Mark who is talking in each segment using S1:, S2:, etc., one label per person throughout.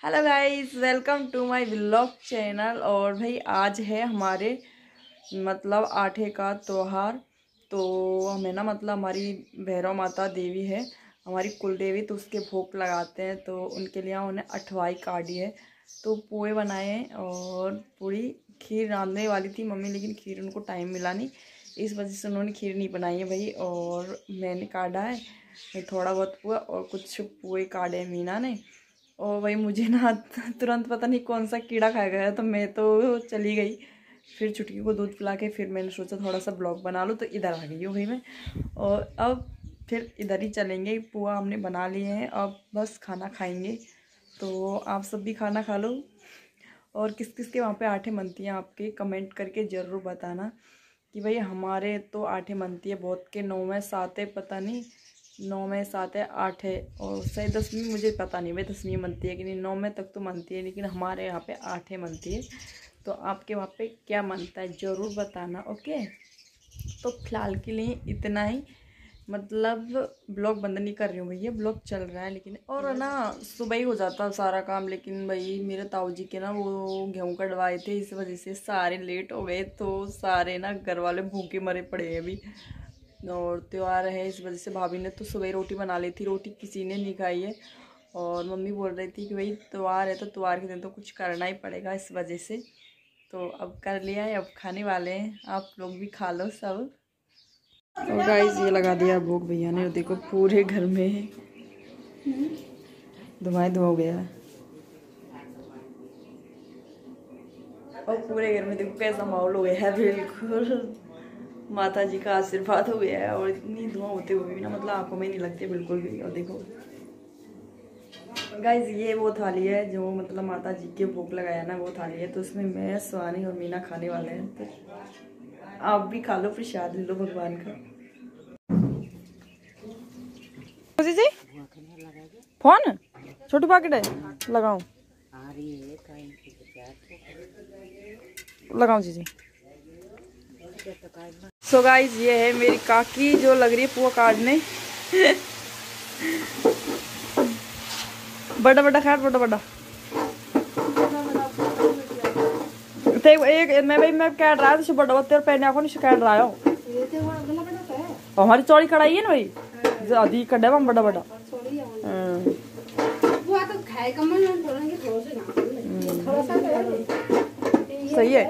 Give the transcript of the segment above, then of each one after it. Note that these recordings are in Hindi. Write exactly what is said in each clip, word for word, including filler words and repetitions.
S1: Hello guys, welcome to my vlog channel. और भाई आज है हमारे मतलब आठे का त्योहार। तो हमें ना मतलब हमारी भैरव माता देवी है हमारी कुल देवी, तो उसके भोग लगाते हैं। तो उनके लिए उन्हें अठवाई काटी है, तो पोहे बनाए हैं और पूरी खीर रांधने वाली थी मम्मी, लेकिन खीर उनको टाइम मिला नहीं, इस वजह से उन्होंने खीर नहीं बनाई है भाई। और मैंने काटा है थोड़ा बहुत पुआ और कुछ पुए काटे हैं मीना ने। और वही मुझे ना तुरंत पता नहीं कौन सा कीड़ा खा गया, तो मैं तो चली गई। फिर चुटकी को दूध पिला के फिर मैंने सोचा थोड़ा सा ब्लॉग बना लूँ, तो इधर आ गई हूँ भाई मैं। और अब फिर इधर ही चलेंगे। पुआ हमने बना लिए हैं, अब बस खाना खाएंगे। तो आप सब भी खाना खा लो। और किस किस के वहाँ पे आठे मनती हैं आपके कमेंट करके ज़रूर बताना कि भाई हमारे तो आठे मनती है, बहुत के नौ में सात है, पता नहीं नौ में सात है आठ है, और सही दसवीं मुझे पता नहीं भाई दसवीं मनती है कि नहीं। नौ में तक तो मनती है, लेकिन हमारे यहाँ पे आठ है मनती है। तो आपके वहाँ पे क्या मनता है ज़रूर बताना, ओके। तो फिलहाल के लिए इतना ही, मतलब ब्लॉग बंद नहीं कर रही हूँ भैया, ब्लॉग चल रहा है लेकिन। और ना सुबह ही हो जाता सारा काम, लेकिन भाई मेरे ताऊ जी के ना वो गेहूँ कटवाए थे, इस वजह से सारे लेट हो गए। तो सारे ना घर वाले भूखे मरे पड़े हैं अभी, और त्यौहार है इस वजह से। भाभी ने तो सुबह रोटी बना ली थी, रोटी किसी ने नहीं खाई है। और मम्मी बोल रही थी कि भाई त्यौहार है तो त्यौहार के दिन तो कुछ करना ही पड़ेगा, इस वजह से। तो अब कर लिया है, अब खाने वाले हैं, आप लोग भी खा लो सब। और गाइस ये लगा दिया भोग भैया ने, देखो पूरे घर में धुआं धुआं हो गया है। और पूरे घर में देखो कैसा माहौल हो गया है, बिल्कुल माता जी का आशीर्वाद हो गया है। और इतनी धुआं होते हुए भी ना मतलब आंखों में नहीं लगती बिल्कुल भी। और देखो गाइस ये वो थाली है जो मतलब माता जी के भोग लगाया ना, वो थाली है। तो उसमें मैं स्वानी और मीना खाने वाले हैं, तो आप भी खा लो, प्रसाद ले लो भगवान का। जी फोन छोटू पैकेट है, लगाऊं लगाऊं जी जी। सो गाइस ये है मेरी काकी जो लग रही है पुआ काटने। बड़ा बड़ा खाट बड़ा बड़ा एक मैं भाई मैं काट रहा था बड़ा तेरे पहने आखो नहीं काट रहा हो। हमारी चौड़ी कढ़ाई है ना भाई, आधी कड्डे में बड़ा बड़ा सही है।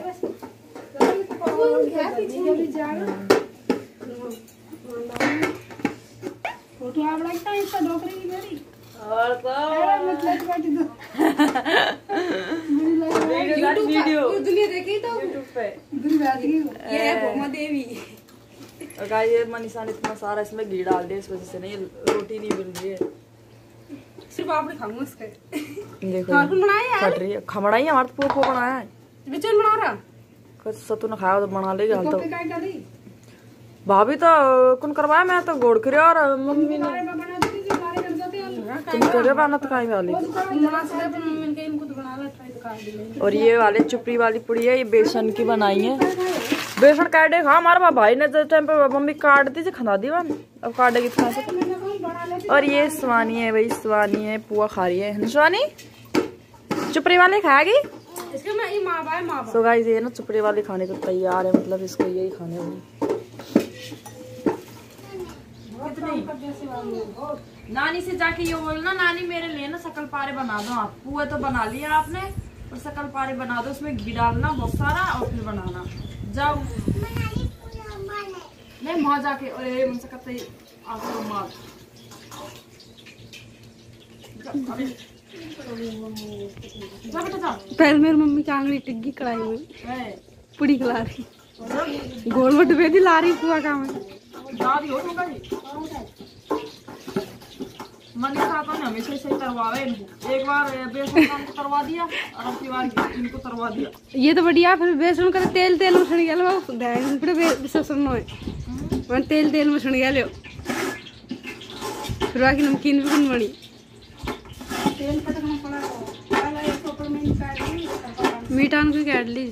S1: ये मनीषा ने इतना सारा इसमें घी डाल दिया, इस वजह से नहीं रोटी नहीं मिल रही है। सिर्फ आप खाऊंगा इसके। देखो फट रही है, खमड़ा ही हमारे पूरा पूरा बनाया है, बिचन बना रहा कुछ सतु न खाया तो बना लेगी। हाल तो भाभी तो कौन करवाया, मैं तो गोड़ करे और मम्मी ने तुम करे बना तो कहीं वाली। और ये वाले चुपड़ी वाली पुड़ी है, ये बेसन की बनाई है। बेसन काटे खा हमारे भाई ने जिस टाइम पे मम्मी काट दी खा दी, अब काटेगी तो खा सकते। और ये स्वानी है भाई, स्वानी है पुआ खा रही है। स्वानी चुपड़ी वाले खाएगी। सो गाइस ये ना चुपड़ी वाली खाने को तैयार है, मतलब इसको यही खाने वाली। नानी से जाके ये बोलना, नानी मेरे लिए ना शकल पारे बना दो। आप पुआ तो बना लिया आपने, और शकल पारे बना दो, उसमें घी डालना बहुत सारा और फिर बनाना। जाओ नहीं वहां जाके
S2: पहले मेरी मम्मी की आंगली टिग्गी कढ़ाई में पुड़ी खिला रही, गोल मट बेदी ला रही पुआ का में
S1: मनीषा तो हमेशा से तरवावे, एक बार बेसन को तरवा दिया और अब की बार इनको तरवा दिया।
S2: ये तो बढ़िया। फिर बेसन कर तेल तेल में छण गया लो ध्यान पड़े बेसन नो मन तेल तेल में छण गया लो। फिर बाकी नमकीन भी कौन बड़ी तेल पटकना पड़ा पहले एक ऊपर में काट ली मीठान को काट ली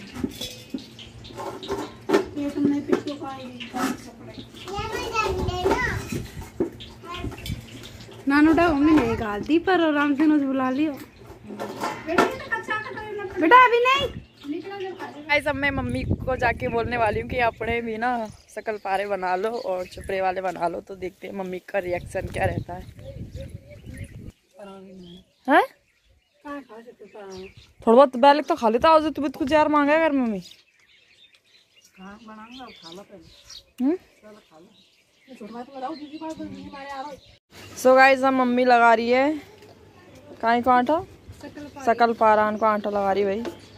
S2: ये तुमने पिछो खाएगी नानोटा हमने नहीं गाल दी पर आराम से बुला लियो। बेटा अभी नहीं।
S1: गाइस अब मैं मम्मी को जाके बोलने वाली हूँ कि अपने भी ना शकल पारे बना लो और चुपड़े वाले बना लो, तो देखते हैं मम्मी का रिएक्शन क्या रहता है। हैं? थोड़ा बहुत बैलेग तो खा लेता हो, तू कुछ यार मांगा घर मम्मी। सो गाइस अब मम्मी लगा रही है काई को आटा, शकल पारान को आटा लगा रही भाई।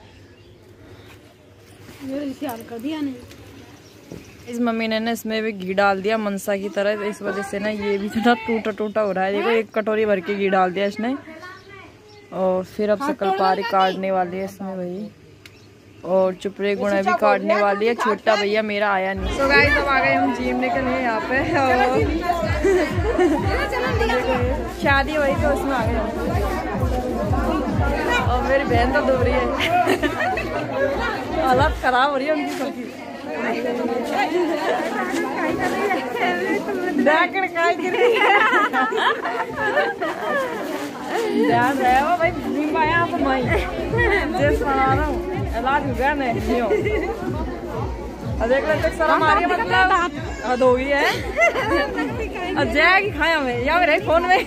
S2: कर दिया नहीं।
S1: इस मम्मी ने ना इसमें भी घी डाल दिया मनसा की तरह, इस वजह से ना ये भी थोड़ा टूटा टूटा हो रहा है। देखो एक कटोरी भर के घी डाल दिया इसने, और फिर अब शकल पारी काटने वाली है इसमें भाई, और चुपड़े गुणे भी काटने वाली है। छोटा भैया मेरा आया नहीं। तो गाइस अब आ गए हम जीमने के लिए यहाँ पे, और शादी वही तो उसमें आ गए हम। और मेरी बहन तो डूब रही है, हालत खराब हो रही है उनकी सबकी। ध्यान रहे हो भाई, निम्बाया तो मैं जैसे बना रहा हूँ इलाज हो गया नहीं हो। देख लेते सर हमारी मतलब हद हो गई है। जाएगी खाया में या मेरे फोन में।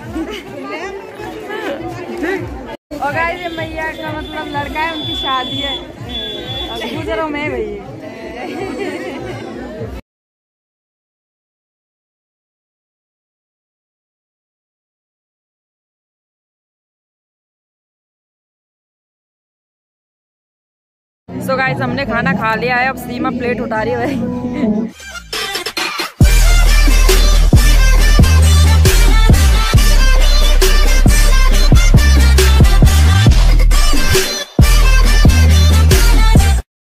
S1: और गाइस ये मैया का मतलब लड़का है, उनकी शादी है, गुजरो में भाई। सो गाइस हमने खाना खा लिया है, अब सीमा प्लेट उठा रही है भाई।